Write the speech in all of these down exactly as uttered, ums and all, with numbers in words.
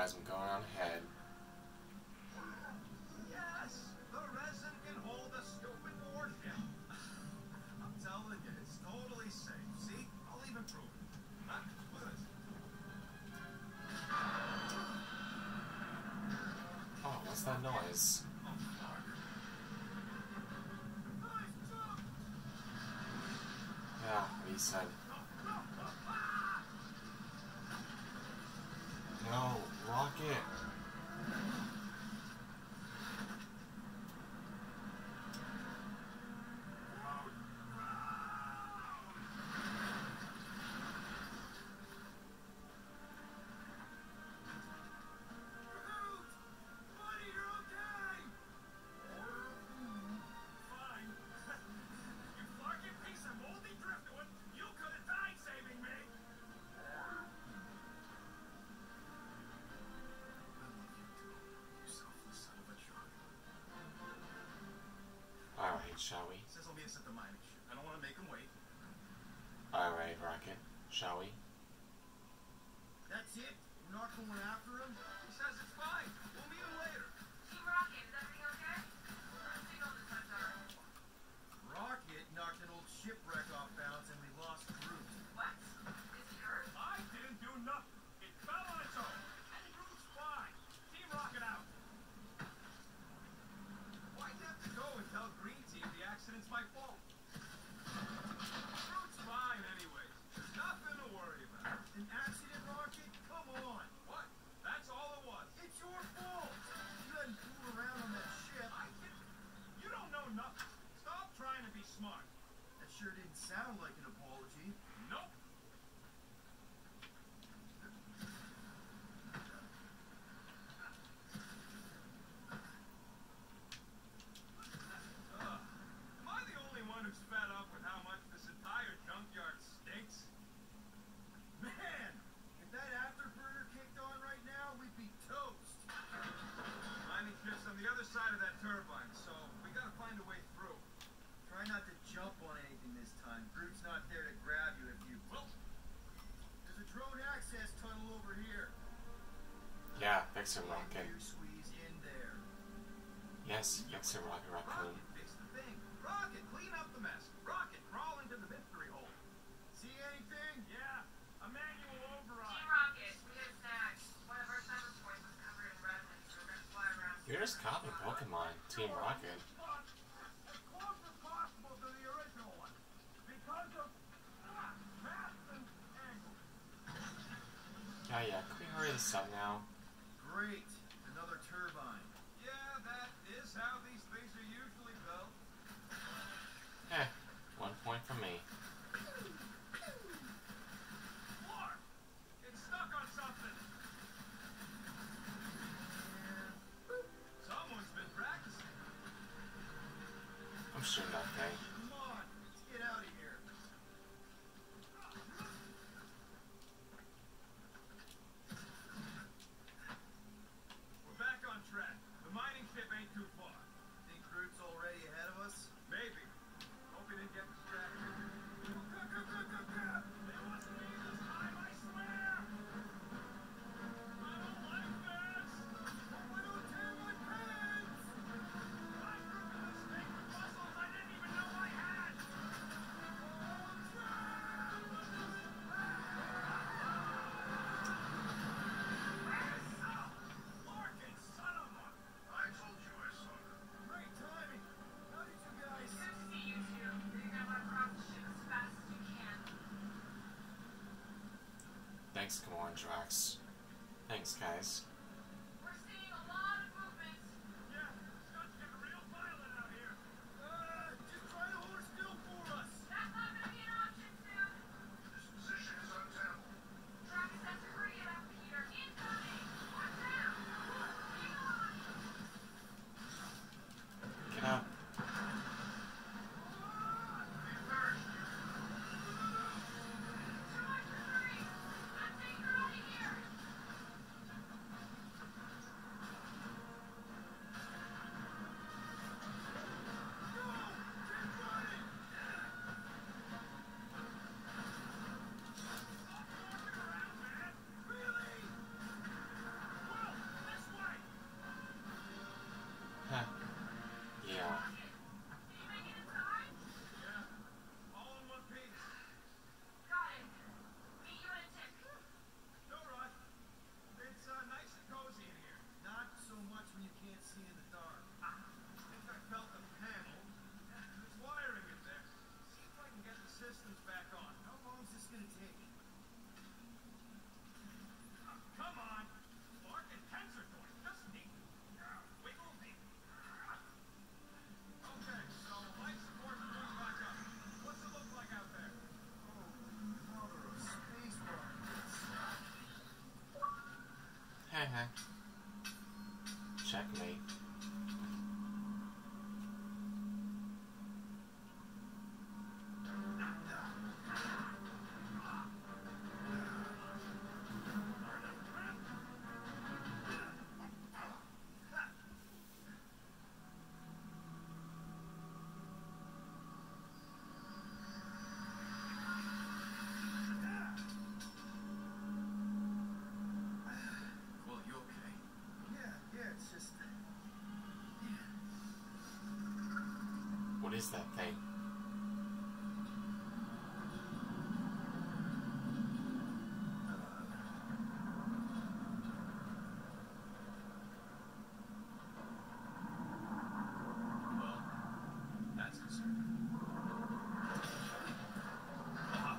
guys. I'm going on ahead. Yes, the resin can hold a stupid warship. I'm telling you, it's totally safe. See? I'll even prove it. Huh? Look at this. Oh, what's that noise? Yeah, what he said. No, rocket. Alright, shall we? Says I'll meet us at the mining ship. I don't want to make him wait. Alright, Rocket. Shall we? That's it? We're not going after him? He says it's fine. We'll meet him later. Team Rocket, is everything okay? Our signal this time's alright. Rocket knocked an old shipwreck off balance and we lost Groot. What? Is he hurt? I didn't do nothing. It fell on its own. And Groot's fine. Team Rocket out. Why'd you have to go and tell Green Team the accident's my fault? Groot's fine anyways. There's nothing to worry about. An accident, Rocket? Come on. What? That's all it was. It's your fault. You hadn't fooled around on that ship. I didn't. You don't know nothing. Stop trying to be smart. That sure didn't sound like an apology. Nope. Ugh. Am I the only one who's fed up with how much this entire junkyard stinks? Man, if that afterburner kicked on right now, we'd be toast. Mining ship's on the other side of that turbine, so we gotta find a way through. Try not to jump on anything this time. Groot's not there to grab you if you... Well, there's a drone access tunnel over here. Yeah, fix it, Rocket. You squeeze in there. Yes, fix it, Rocket Raccoon. Rocket, fix the thing. Rocket, clean up the mess. Rocket, crawl into the victory hole. See anything? Yeah, a manual override. Team Rocket, we got snags. One of our cyber points was covered in resin, so we're gonna fly around. You're just copying Pokemon, Team Rocket. As close as possible to the original one. Because of ah, math and angles. Yeah, yeah, can we hurry this up now? Great, another turbine. Yeah, that is how these things are usually built. Eh, one point for me. Clark, it's stuck on something. Someone's been practicing. I'm sure nothing. Come on, let's get out of here. We're back on track. The mining ship ain't too far. Think Groot's already ahead of us? Maybe. Hope he didn't get distracted. They must be this time, I swear! I don't like this! I don't tear my pants! I grew up with snake muscles I didn't even know I had! Larkin, son of a... I told you I saw them. Great timing! How did you guys... It's good to see you two. You're gonna run across the ship as fast as you can. Thanks, come on, Drax. Thanks, guys. We're seeing a lot of movement. Yeah, Scott's got a real violent out here. Uh, just try to hold her still for us. That's not gonna be an option soon. This position is untenable. Travis has to hurry it up, Peter. Incoming! Watch out! Hang on! Get up. Be first. Two one two three! I'm taking her out of here! What is that thing? Well, that's concerning. Ah.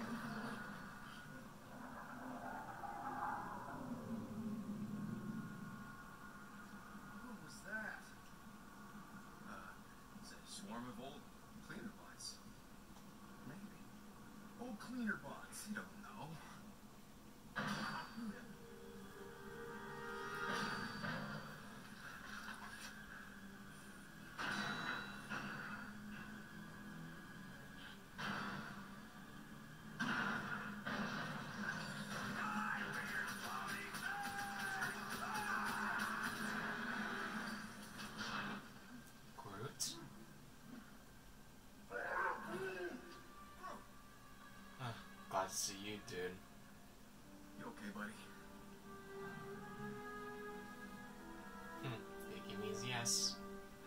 What was that? Uh, it's a swarm of old cleaner bots. Maybe. Old cleaner bots. You don't know. Groot? Ah, glad to see you, dude. You okay, buddy? Hmm, thinking means yes.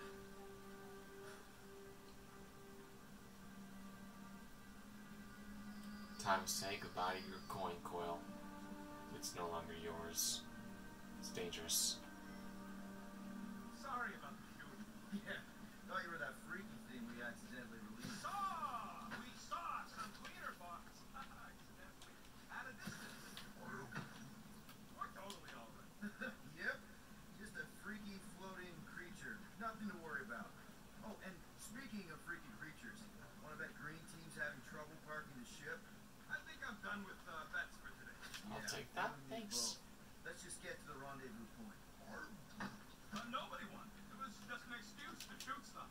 Time to say goodbye to your coin coil. It's no longer yours. It's dangerous. Sorry about the shooting. Yeah, thought you were that freaky thing we accidentally released. Saw! We saw some cleaner bots. Accidentally. At a distance. We're totally alright. Yep. Just a freaky floating creature. Nothing to worry about. Oh, and speaking of freaky creatures, wanna bet green team's having trouble parking the ship? I think I'm done with uh, bets for today. I'll Yeah, take that, you and me thanks. both. Let's just get to the rendezvous point. Uh, nobody won. It was just an excuse to shoot stuff.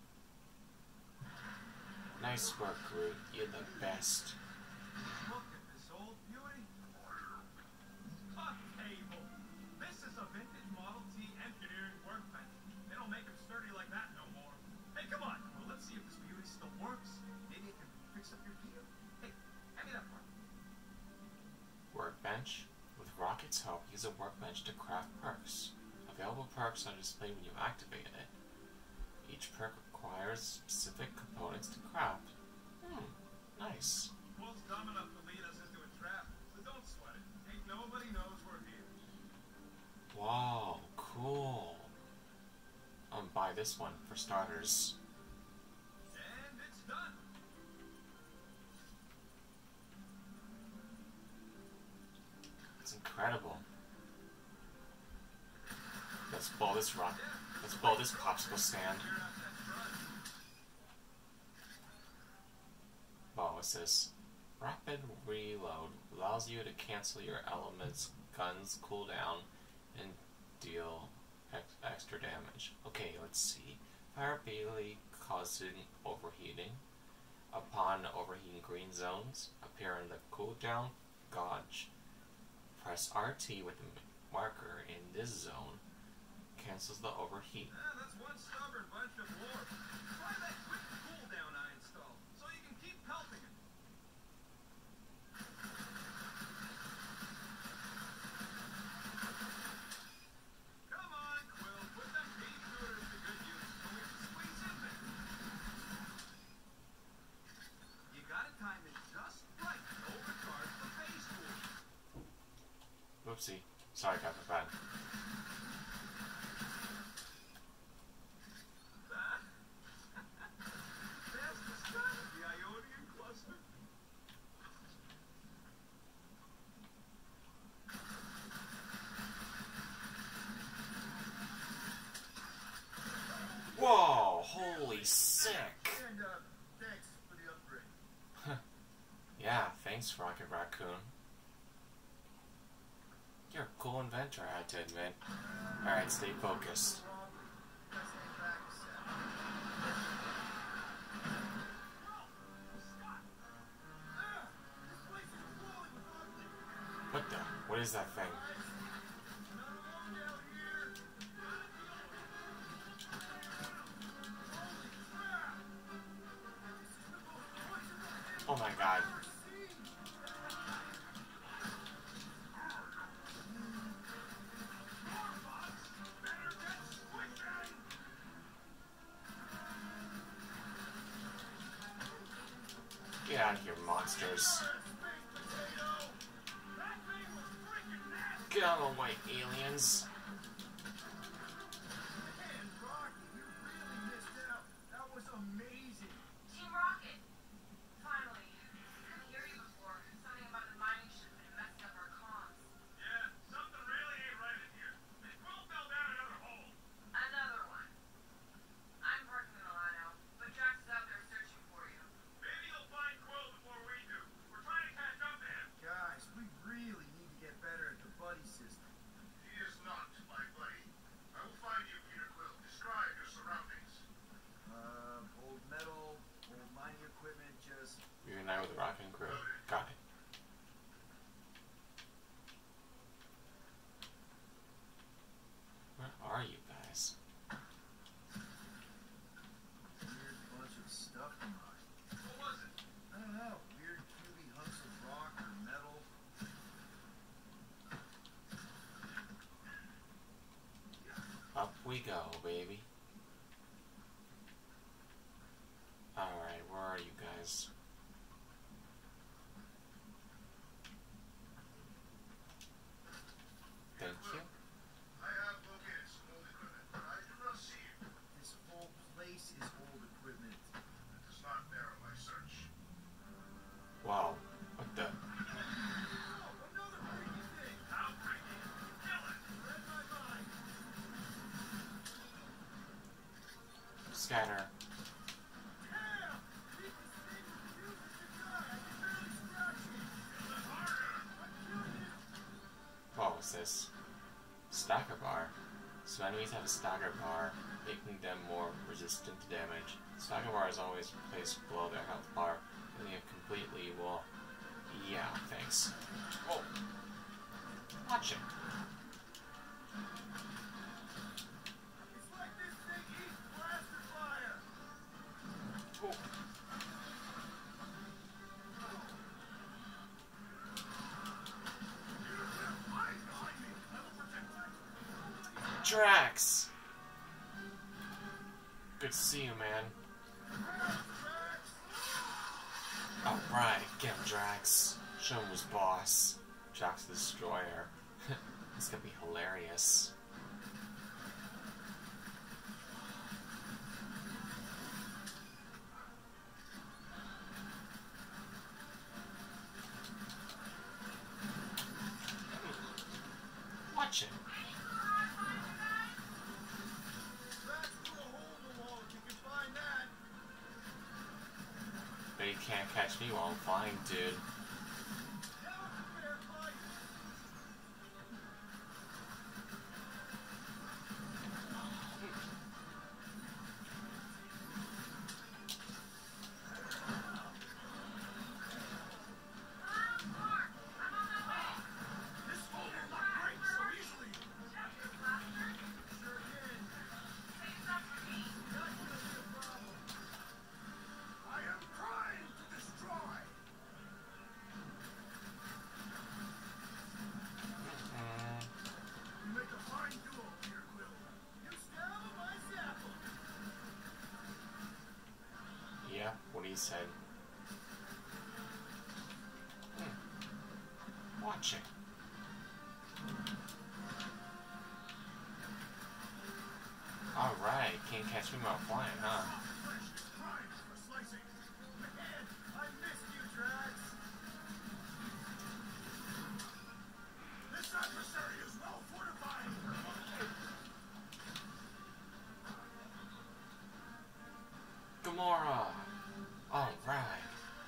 Nice work, Groot. You're the best. Look at this old beauty. A table. This is a vintage Model T engineering workbench. They don't make them sturdy like that no more. Hey, come on. Well, let's see if this beauty still works. Maybe it can fix up your gear. Hey, hand me that part. Workbench. With Rocket's help, use a workbench to craft perks. Available perks are displayed when you activate it. Each perk requires specific components to craft. Hmm, nice. Will's dumb enough to lead us into a trap, so don't sweat it. Ain't nobody knows we're here. Wow, cool. I'll buy this one for starters. And it's done. It's incredible. Let's blow this rock. Let's blow this popsicle stand. Clear out that front. Wow, what's this? Rapid reload allows you to cancel your elements, guns, cooldown, and deal ex extra damage. Okay, let's see. Fire ability causing overheating. Upon overheating, green zones appear in the cooldown gauge. Press R T with the marker in this zone. Cancels the overheat. Ah, that's one stubborn bunch of dwarfs. Try that quick cooldown I installed, so you can keep pelting it. Come on, Quill, put them pea shooters to good use so we can squeeze in there. You gotta time it just right to overcharge the phase tool. Whoopsie. Sorry, Captain Bad. That's the start of the Ionian cluster. Whoa! Holy sick! And, uh, thanks for the upgrade. Yeah, thanks, Rocket Raccoon. You're a cool inventor, I had to admit. Alright, stay focused. What the? What is that thing? Oh my god. Get out of here, monsters. Get out of the way, aliens. Man, Rocky, you really missed out. That was amazing. Team Rocket! Finally. Couldn't hear you before. Something about the mining shipment and messing up our comms. Yeah, something really ain't right in here. They Quill fell down another hole. Another one. I'm parking Milano, but Drax is out there searching for you. Maybe you'll find Quill before we do. We're trying to catch up to him. Guys, we really need to get better at the buddy system. He is not my buddy. I will find you, Peter Quill. Describe your surroundings. Uh, old metal, old mining equipment, just... Reunite with the Rockin' Crew. Got it. Where are you guys? Weird bunch of stuff to mine. What was it? I don't know. Weird cubey hunks of rock or metal. Up we go, baby. Alright, where are you guys? Thank you. I have located some old equipment, but I do not see you. This whole place is old equipment. It does not narrow my search. Wow. What the? Oh, another freaky thing. How freaky? Kill it. Read my mind. Scanner. Damn! People think you was the guy. I can barely scratch it. Kill it harder. I'm killing it. What was this? Stagger bar. So enemies have a stagger bar, making them more resistant to damage. Stagger bar is always placed below their health bar, and you completely will. Yeah, thanks. Oh, watch it. It's like this thing eats blaster fire. Oh. Eyes behind me. I will protect you. Drax! Good to see you, man. Alright, get him, Drax. Show him who's boss. Drax the Destroyer. This gonna be hilarious. Watch it. Drax through a hole in the wall if you can find that. But you can't catch me while I'm flying, dude. That was a fair fight. This hole will not break so easily. Sure did. Not gonna be a problem. I am trying to destroy. Mm, You make a fine duo, Peter Quill. You stab him, I zap him. yeah, what he said. Hmm. Watch it. Alright, can't catch me while I'm flying, huh? Flesh is prime for slicing. Man, I missed you, Drax. This adversary is well fortified. Gamora! Alright.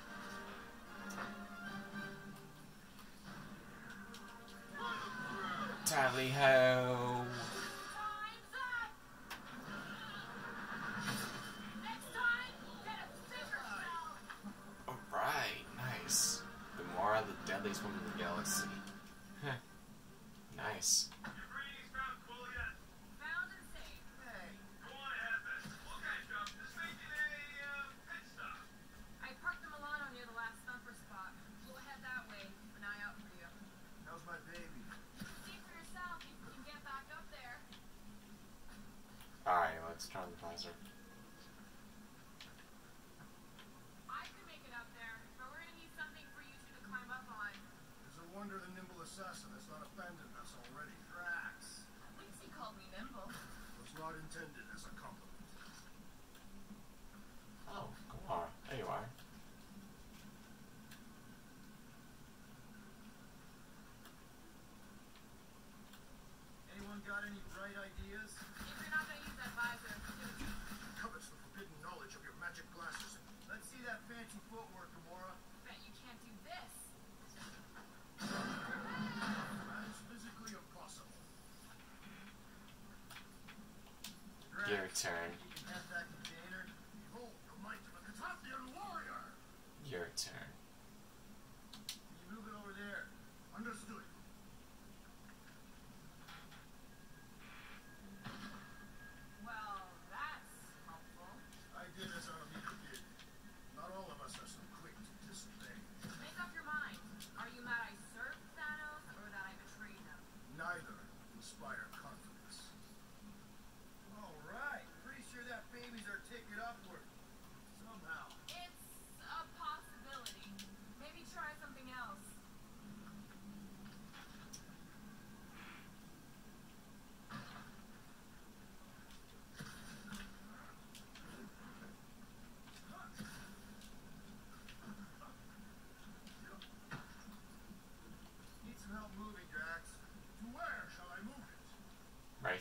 Tally ho! Time's up! Next time, get a bigger shell! Alright, nice. Gamora, the deadliest woman in the galaxy. Heh. Nice. Your greetings found Quill yet? Found and safe. Hey, go on ahead then. We'll catch up. Just making a uh, pit stop. I parked the Milano near the last thumper spot. We'll head that way. Keep an eye out for you. How's my baby? See for yourself if you can get back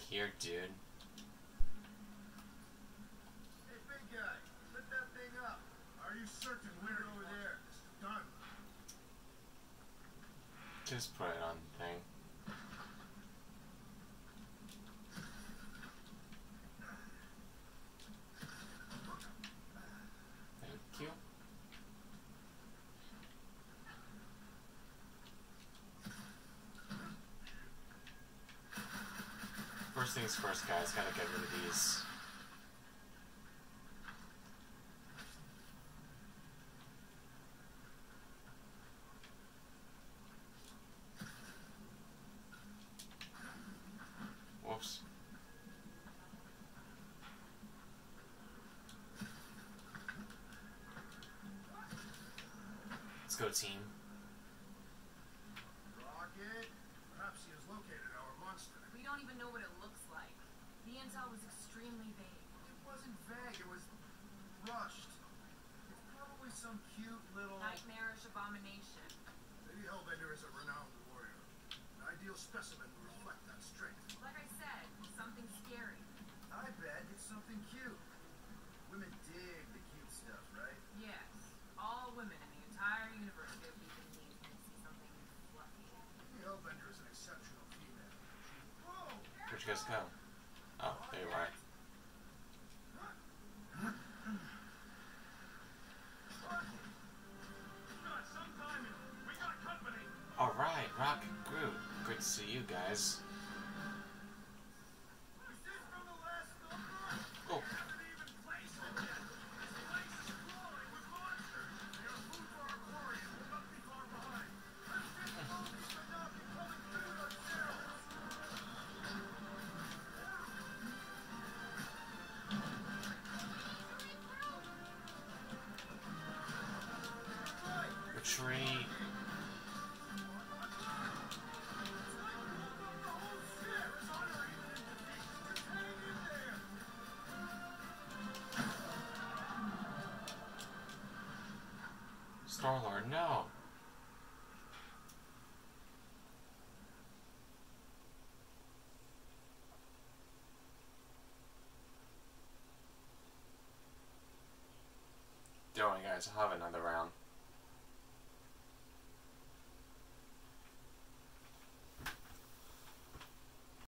here, dude. Hey, big guy, lift that thing up. Are you certain we're over there? It's done. Just put it on the thing. Thank you. First things first, guys. Gotta get rid of these. Whoops. Let's go, team. Rocket? Perhaps he has located our monster. We don't even know what it looks like. The intel was extremely vague. It wasn't vague, it was rushed. It's probably some cute little... Nightmarish abomination. Lady Hellbender is a renowned warrior. An ideal specimen to reflect that strength. Like I said, something scary. I bet it's something cute. Women dig the cute stuff, right? Yes. All women in the entire universe feel deep in need when they see something fluffy. Lady Hellbender is an exceptional female. Whoa! Where'd you guys go? Oh, there you are. Alright, Rocket Groot. Good to see you guys. Oh. Retreat. Star-Lord, no! Don't worry, guys, I'll have another round.